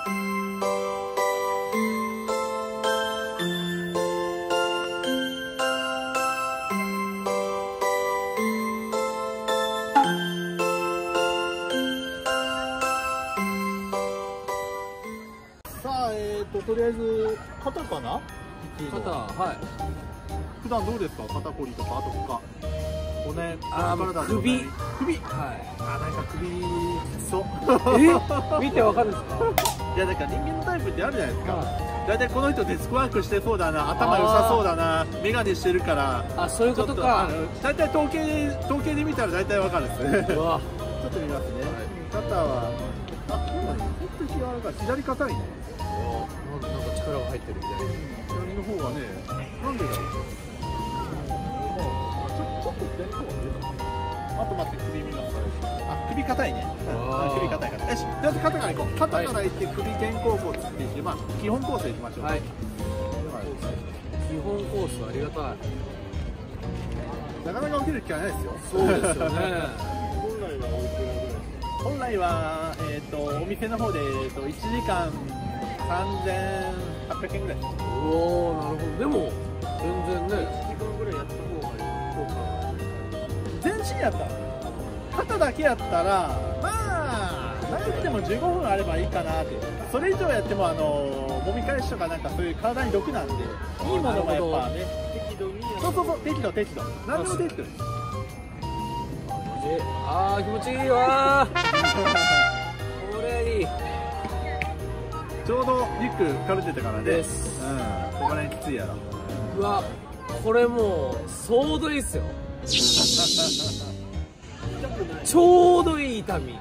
とりあえず肩かな。 肩、はい。 普段どうですか、肩こりとか、あと他骨、 首、 はい。なんか首そう見てわかるんですか。 いや、なんか人間のタイプってあるじゃないですか。だいたいこの人デスクワークしてそうだな、頭良さそうだな、眼鏡してるから。 あ、そういうことか。 だいたい統計で見たらだいたいわかるんですね。ちょっと見ますね。肩はそうだね、ちょっと柔らかい。左硬いね。 なんか力が入ってる左の方がね、なんでだろう。ちょっと左の方が出た。あと待って、首見ます。首硬いね。首硬いから。よし、とりあえず肩からいこう。肩からいって首肩甲骨っていって、基本コースでいきましょう。はい。 基本コースありがたい。 なかなか起きる機会ないですよ。 そうですよね。 本来はお店の方で1時間3800円ぐらい。 おお、なるほど。でも全然ね、 1時間ぐらいやった方が効果は。全身やったら、肩だけやったらまあ長くても15分あればいいかなって。それ以上やっても揉み返しとかなんかそういう体に毒なんで、いいものもやっぱね、適度に。そう適度何でも適度です。 あー気持ちいいわー。これいい。 ちょうどリュックかぶってたからね。ここら辺きついやろ。 うわ、これもう相当いいっすよ。ちょうどいい痛み。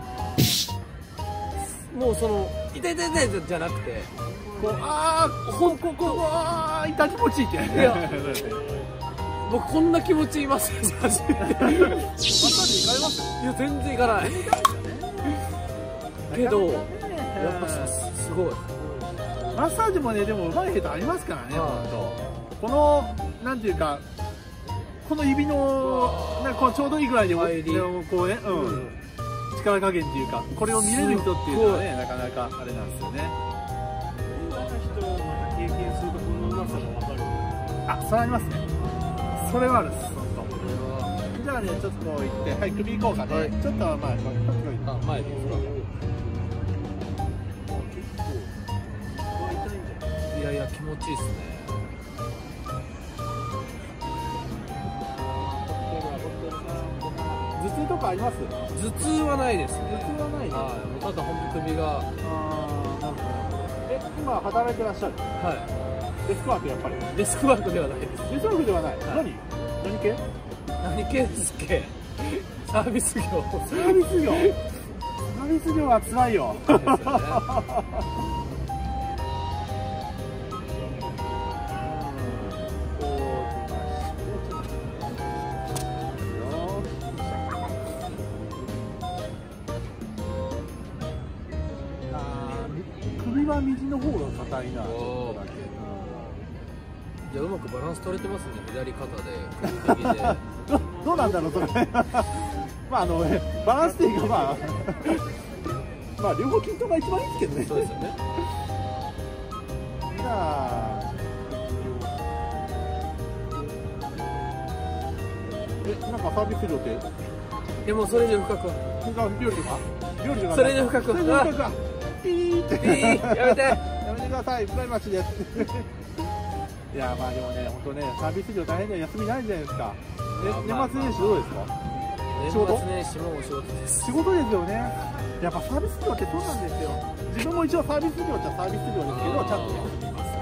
もうその痛いじゃなくて、こう痛気持ちいいって。 いや僕こんな気持ちいいマッサージ初めて。マッサージ行かれます？ いや全然行かないけど、やっぱすごい。 マッサージもね、でも上手い下手ありますからね。本当このなんていうか、この指のなんかこうちょうどいいぐらいでこうね、力加減っていうか、これを見れる人っていうのはね、なかなかあれなんですよね。経験するとこのうまさが分かる。あ、それありますね。それはあるんです。じゃあね、ちょっとこう行って、はい、首行こうかね。ちょっと前ですか。 前ですか。いや気持ちいいっすね。 頭痛とかあります？ 頭痛はないですね。 頭痛はない。 ただ本当首が。 なるほど。今働いてらっしゃる？ はい。 デスクワークやっぱり。 デスクワークではないです。 デスクワークではない。何系ですっけ？サービス業。サービス業は辛いよ。首は右の方が硬いな。 いや、うまくバランス取れてますね。左肩で首右で。 どうなんだろうそれ。バランスっていうか両方均等が一番いいですけどね。 そうですよね。 じゃあなんかサービス料ってでもそれ以上深くは料理とかそれ以上深くはピーってやめてください。プライバシーです。いやでもね、本当ね、サービス業大変で休みないじゃないですか。年末年始どうですか？ 年末年始もお仕事です。 仕事ですよね。やっぱサービス業ってそうなんですよ。自分も一応サービス業っちゃサービス業ですけど、ちゃんと休みます。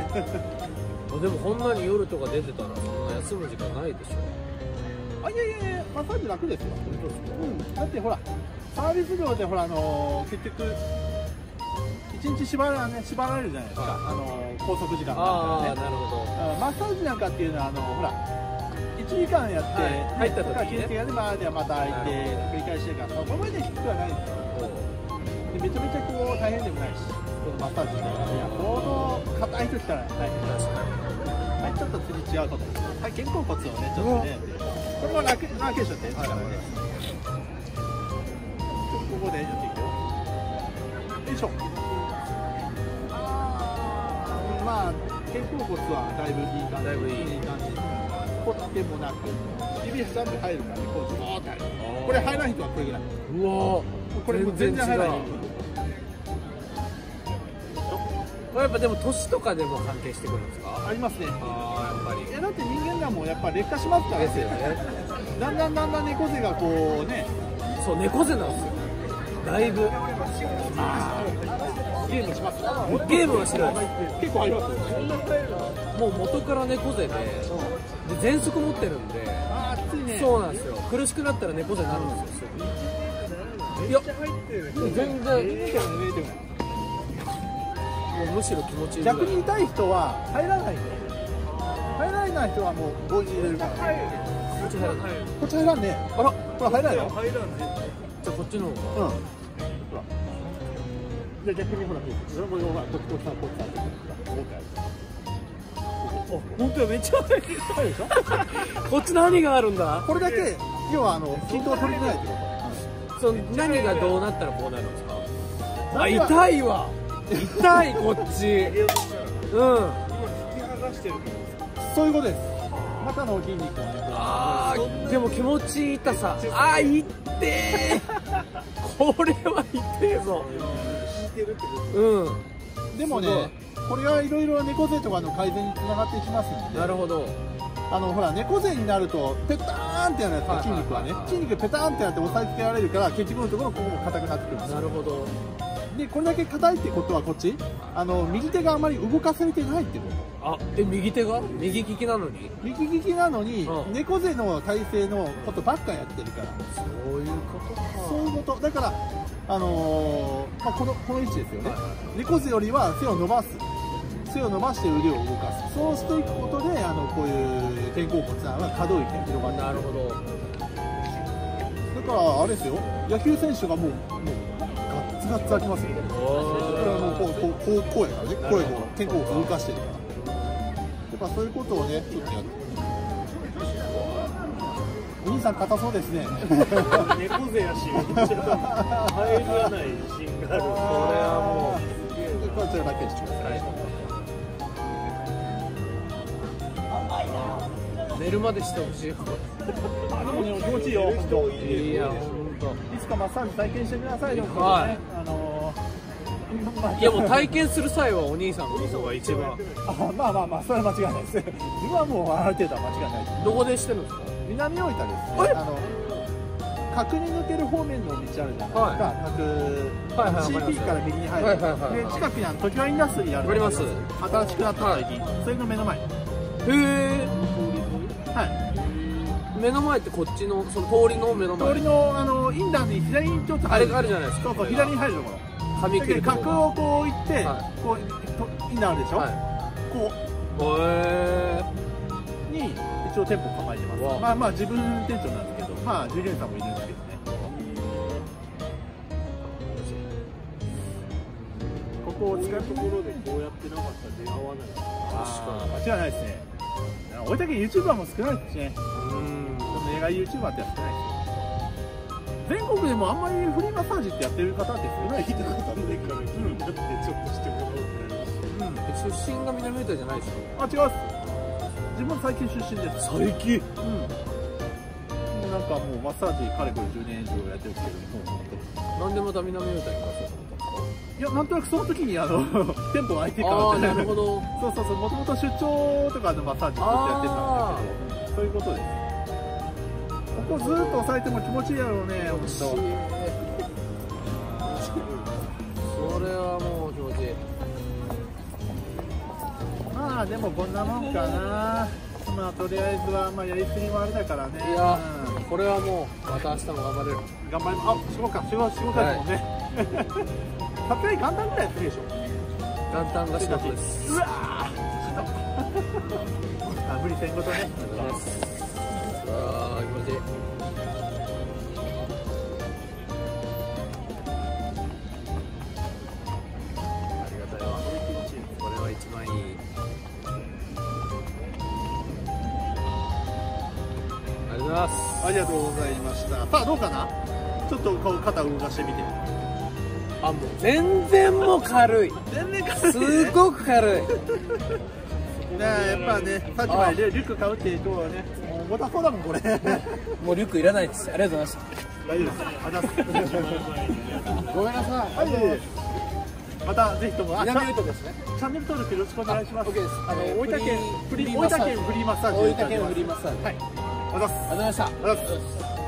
でもこんなに夜とか出てたらそんな休む時間ないでしょ。 いやマッサージ楽ですよ。だってほらサービス業でほら結局1日縛られるじゃないですか。拘束時間があるからね。なるほど。マッサージなんかっていうのはほら1時間やって入った時にね、でまた開いて繰り返してるから、そこまできつくはないんですよ。でめちゃめちゃこう大変でもないし、このマッサージみたいな。いや、この硬い時から大変だし。はい、ちょっと次違うこと。はい、肩甲骨をね、ちょっとね、これも楽でしょってからね。ここでやっていくよ。よいしょ。 まあ肩甲骨はだいぶいい感じ、 だいぶいい感じ、こってもなく指挟んで入るからね、こうズボーって入る。これ入らない人はこれぐらい。 うわこれもう全然入らない。 これやっぱでも年とかでも関係してくるんですか？ ありますね。 ああ、やっぱり。 だって人間らもやっぱ劣化しますからですよね。 だんだん猫背がこうね、 そう、猫背なんですよ。だいぶ。 ゲームします。 ゲームはしない。 結構ありますよ。 もう元から猫背で、喘息持ってるんで、 あー、熱いね。 そうなんですよ。苦しくなったら猫背になるんですよ。いや、全然。もうむしろ気持ちいいぐらい。 逆に痛い人は入らないで。入らない人はもう棒に入れるから。 こっち入らない。 こっち入らんね。 あら、 これ入らないよ。 じゃあこっちの方が。 うん。ほら。じゃあ逆にほら、これほら、こっちさ、こっちさ。 本当や、めっちゃ入る。 入るでしょ。 こっち何があるんだ？ これだけ、要は均等を取りづらいってこと。 その何がどうなったらこうなるんですか？あ、痛いわ。痛い、こっち。うん。 そういうことです。中の筋肉をね。 ああ、でも気持ちいい痛さ。ああ、痛え。これは痛えぞ。うん。 でもね、これはいろいろ猫背とかの改善につながっていきますので。 なるほど。 ほら、猫背になるとペターンってやるやつ、筋肉はね、筋肉ペターンってやって押さえつけられるから、結局のところここも硬くなってくるんですよ。 なるほど。 でこれだけ硬いってことはこっち右手があまり動かされてないってこと。 あ、右手が右利きなのに？ 右利きなのに、猫背の体勢のことばっかやってるから。 そういうことか。 そういうことだから、まあ、この位置ですよね。猫背よりは背を伸ばして腕を動かす。そうしていくことでこういう肩甲骨は可動域が広がって。 なるほど。 だからあれですよ、野球選手がもうガッツガッツ開きますよ。これはもうこうやからね、こうやから肩甲骨動かしてるから。やっぱそういうことをね、ちょっとやって。お兄さん硬そうですね。 猫背やし、めっちゃ入らない自信がある。これはもうこちらだけにしてください。 寝るまでしてほしい。 でもね、気持ちいいよ。 いや、本当。 いつかマッサージ体験してくださいよ。 はい。 いや、もう体験する際はお兄さんの方が一番。 まあ、それは間違いないです。自分はもうある程度は間違いないです。 どこでしてるんですか？ 南大分ですね。角に抜ける方面の道あるじゃないですか。角、CP から右に入る。で、近くに常盤インダストリーある。 あります。 新しくなった最近。それの目の前。へえ。 はい。 目の前ってこっちのその通りの目の前。 通りのインダーに左にちょっとあれがあるじゃないですか。 そう、左に入るところ。 髪切るところ。 角をこう行って、こうインダーあるでしょ。こう。に一応店舗構えてます。まあ自分店長なんですけど、まあ従業員さんもいるんですけどね。ここを使うところでこうやってなかったら出会わない。確かに間違いないですね。大分県 YouTuber も少ないですしね。でも映画 YouTuber って少ないですよ。全国でもあんまりフリーマッサージってやってる方って少ない。聞いたことないから気になってちょっとしてもらおうってなります。 出身が南大分じゃないですか？ あ、違います。自分最近出身です。 最近？ なんかもうマッサージかれこれ10年以上やってるんですけど、 なんでまた南大分に行かそうと思ったんですか？ いや、なんとなくその時に店舗が空いてからって。 なるほど。 そう、もともと出張とかのマッサージずっとやってたんですけど、そういうことです。ここずっと押さえても気持ちいいやろうね、本当。 それはもう気持ちいい。 まあでもこんなもんかな。まあとりあえずはやりすぎもあれだからね。 いや、これはもうまた明日も頑張れる。 頑張ります。あ、仕事ですもんね。撮影元旦ぐらいやってるでしょ。 元旦が仕事です。 うわ無理せんことね。 ああ、気持ちいい。ありがたいわ。これは一番いい。ありがとうございます。 ありがとうございました。さあどうかな。ちょっと肩を動かしてみて。 あ、もう全然もう軽い。 全然軽い、 すごく軽い。 やっぱね、さっきまでリュック買うって今日はね、もう重たそうだもんこれ。 もうリュックいらないです。ありがとうございました。 大丈夫です。ありがとうございます。 ごめんなさい。 はい、またぜひとも南ルートですね。 チャンネル登録よろしくお願いします。 OK です。 大分県フリーマッサージ。 大分県フリーマッサージ。 はい。ありがとうございます。 ありがとうございました。 ありがとうございます。